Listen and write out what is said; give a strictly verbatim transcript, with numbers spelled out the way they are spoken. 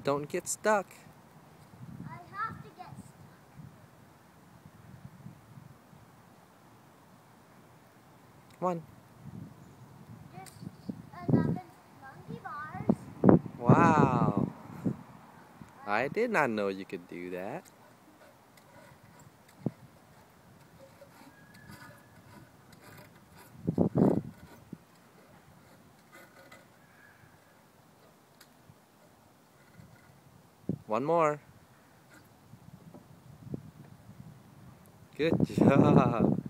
Don't get stuck. I have to get stuck. Come on. Just eleven monkey bars. Wow. I did not know you could do that. One more. Good job.